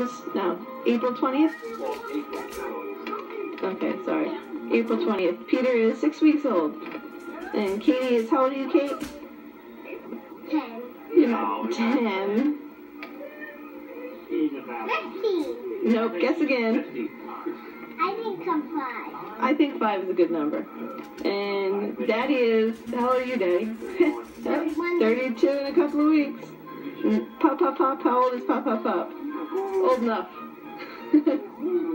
August, no, April 20th? Okay, sorry. April 20th. Peter is 6 weeks old. And Katie is, how old are you, Kate? 10. You're not 10. 15. Nope, guess again. I think I'm 5. I think 5 is a good number. And Daddy is, how old are you, Daddy? 32 in a couple of weeks. And Pop, how old is Pop? Old enough.